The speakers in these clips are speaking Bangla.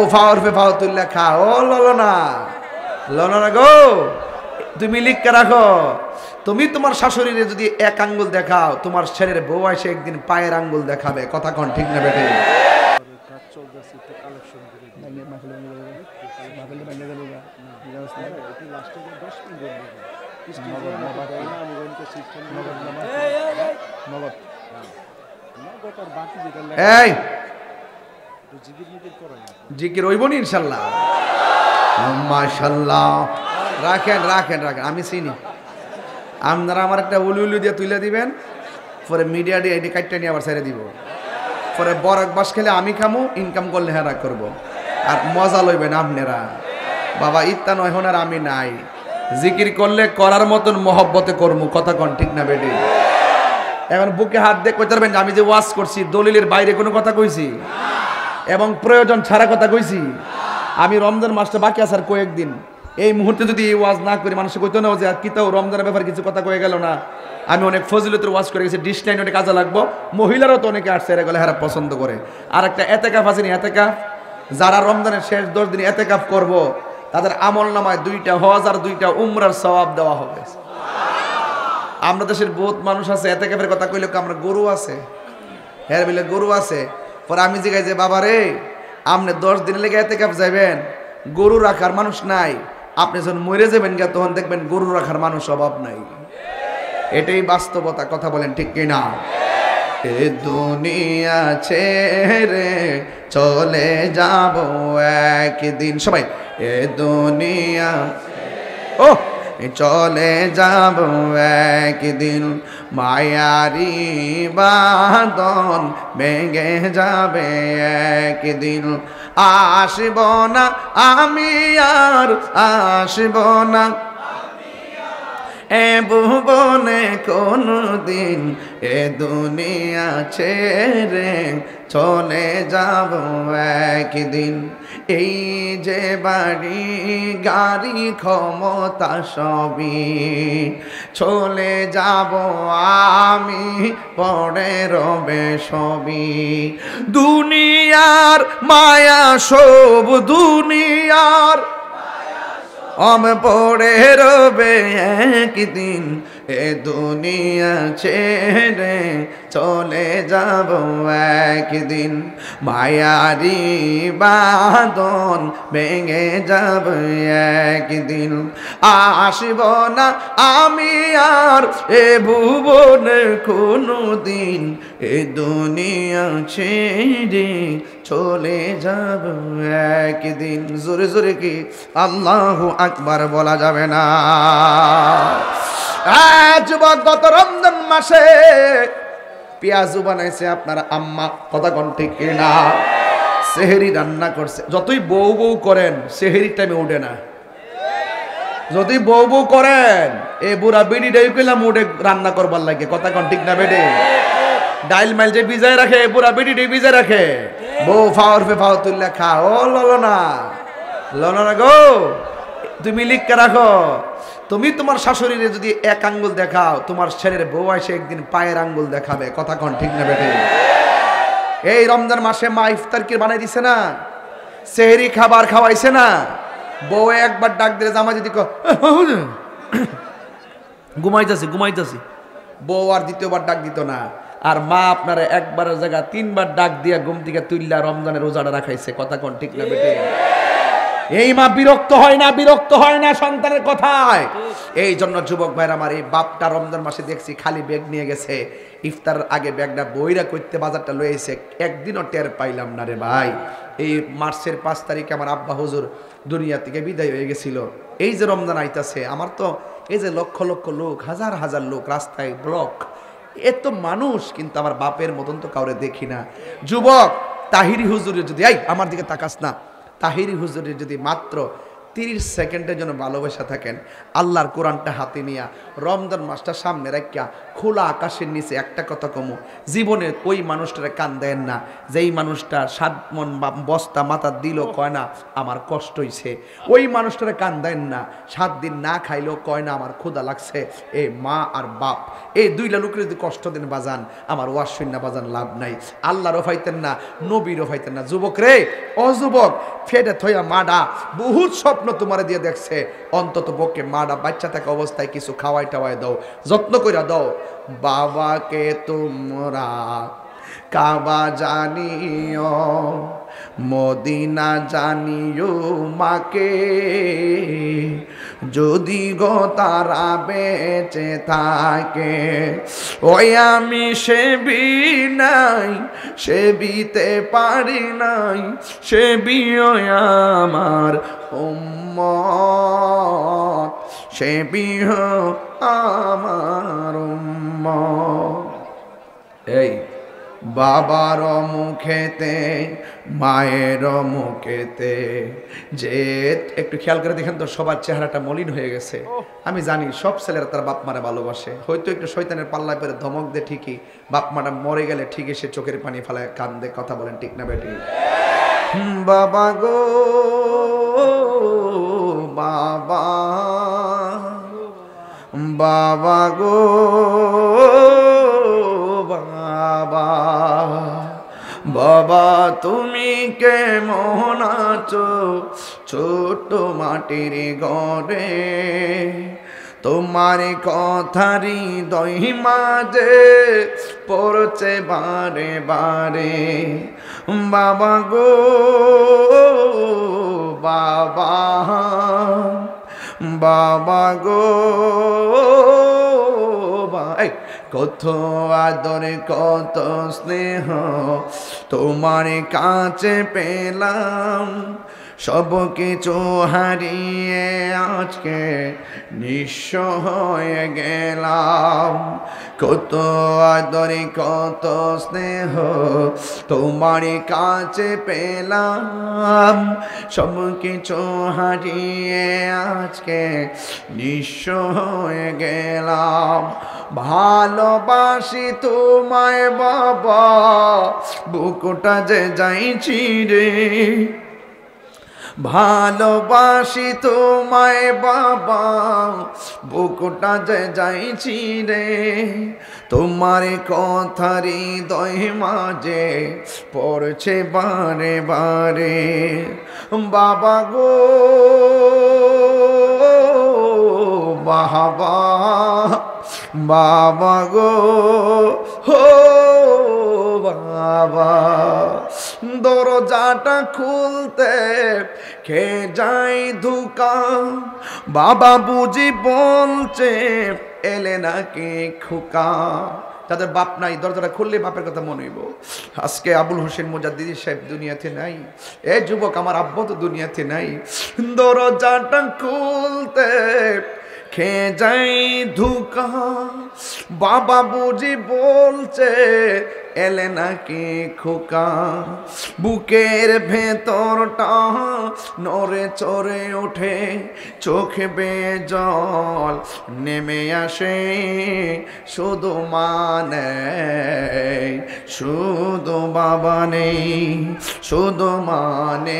ফাওয়ার ফে ফাও তুললে খা। ও ললনা, ললনা গো, তুমি লিখকে রাখো, তুমি তোমার শাশুড়িরে যদি এক আঙ্গুল দেখাও, তোমার ছেলের বউ এসে একদিন পায়ের আঙ্গুল দেখাবে। কথা কোন ঠিক না বেটে? এই জিকির হইব নি ইনশাল্লাহ? মাশাল্লাহ, রাখেন রাখেন রাখেন, আমি চিনি। আপনারা আমার একটা উলু উলু দিয়ে তুলে দিবেন, পরে মিডিয়া দিয়ে এটি কাটটা নিয়ে আবার ছেড়ে দিব। পরে বরক বাস খেলে আমি খামু, ইনকাম করলে হেরা করব। আর মজা লইবেন আপনারা। বাবা ইত্তা নয় হন আর আমি নাই, জিকির করলে করার মতন মহব্বতে করমু। কথা কন ঠিক না বেটি? এখন বুকে হাত দিয়ে কইতে পারবেন আমি যে ওয়াজ করছি দলিলের বাইরে কোনো কথা কইছি এবং প্রয়োজন ছাড়া কথা কইছি? আমি রমজান মাসটা বাকি আছে আর কয়েকদিন, এই মুহূর্তে যদি এই ওয়াজ না করি মানুষ কইতো না যে কি তাও রমজানের ব্যাপারে কিছু কথা কয়ে গেল না। আমি অনেক ফজিলতের ওয়াজ করে গেছি, ডিশ লাইন অনেক কাজে লাগবো। মহিলারাও তো অনেকে আসছে, এরা গেলে হেরা পছন্দ করে। আর একটা এতেকাফ আছে না, এতেকাফ, যারা রমজানের শেষ 10 দিন এতেকাফ করব তাদের আমল নামায় 2টা হজ আর 2টা উমরার সওয়াব দেওয়া হবে। আমরা দেশের বহুত মানুষ আছে এতেকাফের কথা কইলে আমরা গরু আছে, হ্যাঁ বলে গরু আছে। পরে আমি জিগাই যে বাবা রে, আপনি 10 দিন লেগে এতেকাফ যাবেন, গরু রাখার মানুষ নাই, আপনি যখন মরে যাবেন গা তখন দেখবেন গরু রাখার মানুষ অভাব নাই। এটাই বাস্তবতা। কথা বলেন ঠিক কিনা? এ দুনিয়া ছেড়ে চলে যাব একদিন, সবাই এ দুনিয়া ও চলে যাব একদিন, মায়ারি বাঁধন ভেঙে যাবে একদিন। আসব না আমি আর আসব না এ ভুবনে কোনো দিন, এ দুনিয়া ছেড়ে চলে যাব একদিন। এই যে বাড়ি গাড়ি ক্ষমতা সবই চলে যাব আমি, পড়ে রবে সবই। দুনিয়ার মায়া সব দুনিয়ার পড়ে রবে একদিন, এ দুনিয়া ছেড়ে চলে যাব একদিন। মায়ারি বাঁধন ভেঙে যাব একদিন। আসব না আমি আর এ ভুবনে কোনো দিন, এ দুনিয়া ছেড়ে চলে যাব একদিন। জোরে জোরে কি আল্লাহু আকবার বলা যাবে না? যুবক, গত রমজান মাসে পেঁয়াজু বানাইছে আপনার আম্মা। কথা কোন ঠিক না? সেহেরি রান্না করছে। যতই বউ বউ করেন সেহেরির টাইমে উঠে না। যদি বউ বউ করেন এ বুড়া বিড়ি ডাই কইলাম উঠে রান্না করবার লাগে। কথা কোন ঠিক না বেটে? ডাইল মাইল যে ভিজায় রাখে, বুড়া বিড়ি ডাই ভিজায় রাখে, বউ ফাওয়ার ফে ফাও তুললে খা। ও ললনা, ললনা গো, তুমি লিখকে রাখো, তুমি তোমার শাশুড়িরে যদি এক আঙ্গুল দেখাও, তোমার ছেলের বউ এসে একদিন পায়ের আঙ্গুল দেখাবে। কথা কোন ঠিক না বেটে? এই রমজান মাসে মা ইফতার কি বানাই দিছে না, সেহরি খাবার খাওয়াইছে না। বউ একবার ডাক দিলে জামা যদি ঘুমাইতেছি ঘুমাইতেছি, বউ আর দ্বিতীয়বার ডাক দিত না। আর মা আপনার একবারের জায়গা 3বার ডাক দিয়া ঘুম থেকে তুললা রমজানের রোজাটা রাখাইছে। কথা কোন ঠিক না বেটে? এই মা বিরক্ত হয় না, বিরক্ত হয় না সন্তানের কথায়? এই জন্য যুবক ভাইরা আমার, এই বাপটা রমজান মাসে দেখছি খালি ব্যাগ নিয়ে গেছে, ইফতার আগে ব্যাগটা বইরা করতে বাজারটা লয়েছে, একদিনও টের পাইলাম না রে ভাই। এই মার্চের 5 তারিখে আমার আব্বা হুজুর দুনিয়া থেকে বিদায় হয়ে গেছিল। এই যে রমজান আইতাছে, আমার তো এই যে লক্ষ লক্ষ লোক, হাজার হাজার লোক রাস্তায় ব্লক, এত মানুষ, কিন্তু আমার বাপের মতন তো কাউরে দেখি না। যুবক, তাহিরি হুজুরের যদি, এই আমার দিকে তাকাস না, তাহিরি হুজুরের যদি মাত্র 30 সেকেন্ডের জন্য ভালোবাসা থাকেন। আল্লাহর কোরআনটা হাতে নিয়া রমজান মাসটা সামনে রাখিয়া খোলা আকাশের নিচে একটা কথা কমু, জীবনে ওই মানুষটারে কান দেন না যেই মানুষটা 7 মণ বস্তা মাথা দিল কয় না আমার কষ্ট হইছে। ওই মানুষটারে কান দেন না 7 দিন না খাইলেও কয় না আমার ক্ষুধা লাগছে। এই মা আর বাপ এই দুইটা লোকের যদি কষ্ট দেন বাজান, আমার ওয়াজ শুননা বাজান লাভ নাই। আল্লাহরও ফাইতেন না, নবীরও ফাইতেন না। যুবক রে, ও যুবক, ফেটে থইয়া মাডা বহুত স্বপ্ন তোমারে দিয়ে দেখছে, অন্তত পক্ষে মাডা বাচ্চা থাকা অবস্থায় কিছু খাওয়াই টাওয়াই দাও, যত্ন কইরা দাও। বাবাকে তোমরা কাবা জানিও, মদিনা জানিও মাকে, যদি গো তারা বেঁচে থাকে। ওই আমি সেবি নাই, সেবিতে পারি নাই, সেবিও আমার উম্মত, সেবিও আমার উম্মত। এই বাবার মুখেতে মায়ের মুখেতে যে একটু খেয়াল করে দেখেন তো, সবার চেহারাটা মলিন হয়ে গেছে। আমি জানি সব ছেলেরা তার বাপ মারা ভালোবাসে, হয়তো একটু শয়তানের পাল্লায় পরে ধমক দে ঠিকই, বাপ মারা মরে গেলে ঠিকই সে চোখের পানি ফেলায় কান্দে। কথা বলেন ঠিক না বেটি? বাবা গো বাবা, বাবা গো বাবা, বাবা তুমি কেমন আছো ছোট মাটির ঘরে, তোমার কথারি হৃদয় মাঝে পড়ছে বারে বারে। বাবা গো বাবা, বাবা গো কত আদর কত স্নেহ তোমার কাছে পেলাম, সব কিছু হারিয়ে আজকে নিঃস্ব হয়ে গেলাম। কত আদর কত স্নেহ তোমার কাছে পেলাম, সব কিছু হারিয়ে আজকে নিঃস্ব হয়ে গেলাম। ভালোবাসি তোমায় বাবা, বুকটা যে যাইছি রে, ভালোবাসি তোমায় বাবা, বুকটা যে যাইছি রে, তোমার কথারি হৃদয় মাঝে পড়ছে বারে বারে। বাবা গো বাবা, বাবা গো হো বাবা, দরজাটা খুলতে খে যাই ধোকা, বাবা বুঝি বলছে এলে নাকি খোকা। তাদের বাপ নাই, দরজাটা খুললে বাপের কথা মনে হইব। আজকে আবুল হোসেন মুজাদ্দিদি সাহেব দুনিয়াতে নাই, এ যুবক আমার আব্বা তো দুনিয়াতে নাই। দরজাটা খুলতে খে যাই ধোকা, বাবা বুঝি বলছে এলে নাকি খোকা। বুকের ভেতরটা নড়ে চড়ে ওঠে, চোখে বেয়ে জল নেমে আসে, শুধু মানে শুধু বাবা নেই, শুধু মানে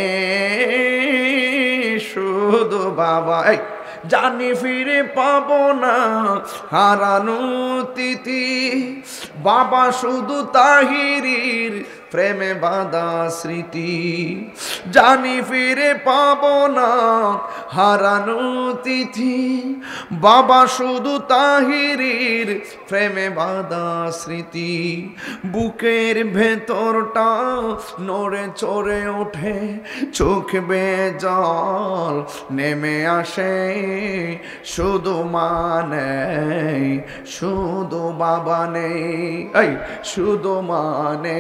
শুধু বাবা। জানি ফিরে পাবো না হারানো তিথি, বাবা শুধু তাহিরির প্রেমে বাঁধা স্মৃতি। জানি ফিরে পাবো না হারানো তিথি, বাবা শুধু তাহিরির প্রেমে বাঁধা স্মৃতি। বুকের ভেতরটা নড়ে চড়ে ওঠে, চোখ বেয়ে জল নেমে আসে, শুধু মানে শুধু বাবা নেই, এই শুধু মানে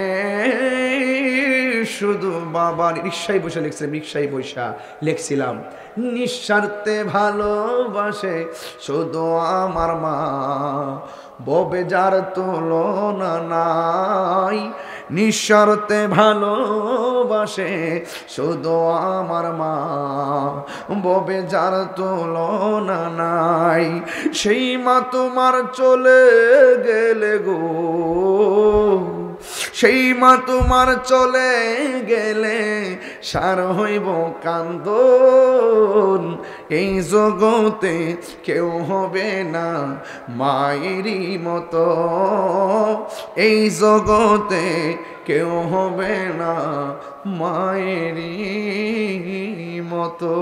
শুধু বাবা। রিক্সায় বসে লিখছিলাম, রিক্সায় বসা লিখছিলাম, নিঃস্বার্থে ভালোবাসে শুধু আমার মা, ববে যার তুলনা নাই, নিঃশর্তে ভালোবাসে শুধু আমার মা, ববে যার তুলনা নাই, সেই মা তোমার চলে গেলে গো, সেই মা তোমার চলে গেলে সার হইব কান্দন, এই জগতে কেউ হবে না মায়েরই মতো, এই জগতে কেউ হবে না মায়েরই মতো।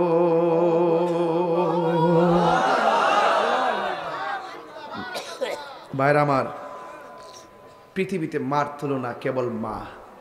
ভাইরা আমার, পৃথিবীতে মার তুলনা কেবল মা।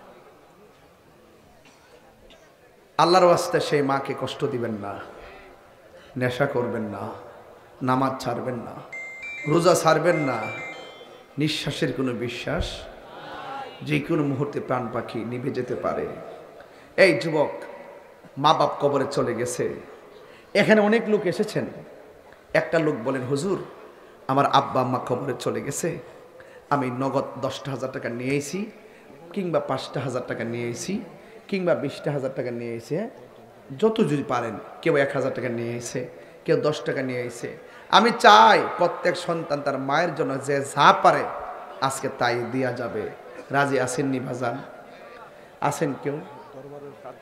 আল্লাহর ওয়াস্তে সেই মাকে কষ্ট দিবেন না, নেশা করবেন না, নামাজ ছাড়বেন না, রোজা ছাড়বেন না। নিঃশ্বাসের কোনো বিশ্বাস, যে কোনো মুহূর্তে প্রাণ পাখি নিভে যেতে পারে। এই যুবক, মা বাপ কবরে চলে গেছে, এখানে অনেক লোক এসেছেন। একটা লোক বলেন, হুজুর আমার আব্বা আম্মা কবরে চলে গেছে, আমি নগদ 10,000 টাকা নিয়ে এসেছি, কিংবা 5,000 টাকা নিয়ে এসেছি, কিংবা 20,000 টাকা নিয়ে এসে, যত যদি পারেন, কেউ 1,000 টাকা নিয়ে এসে, কেউ 10 টাকা নিয়ে এসে। আমি চাই প্রত্যেক সন্তান তার মায়ের জন্য যে যা পারে আজকে তাই দেয়া যাবে। রাজি আছেন নি ভাজান? আছেন কেউ? দরবারের কাজ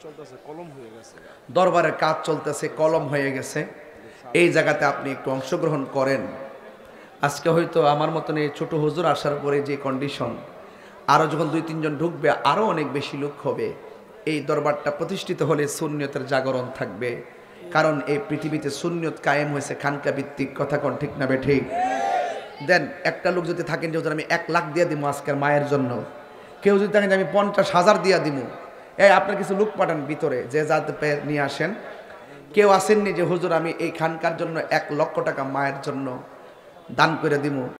চলতেছে, কলম হয়ে গেছে। এই জায়গাতে আপনি একটু অংশগ্রহণ করেন। আজকে হয়তো আমার মতন এই ছোট হুজুর আসার পরে যে কন্ডিশন, আরও যখন 2-3 জন ঢুকবে আরও অনেক বেশি লোক হবে। এই দরবারটা প্রতিষ্ঠিত হলে সুন্নিয়তের জাগরণ থাকবে। কারণ এই পৃথিবীতে সুন্নিয়ত কায়েম হয়েছে খানকা ভিত্তিক। কথা কোন ঠিক না ঠিক? দেন একটা লোক যদি থাকেন যে আমি 1 লাখ দিয়ে দিব আজকের মায়ের জন্য, কেউ যদি থাকেন যে আমি 50,000 দিয়ে দিব, এই আপনার কিছু লোক পাঠান ভিতরে, যে যাতে নিয়ে আসেন। কেউ আসেননি যে হুজুর আমি এই খানকার জন্য 1 লক্ষ টাকা মায়ের জন্য দান করে দিব,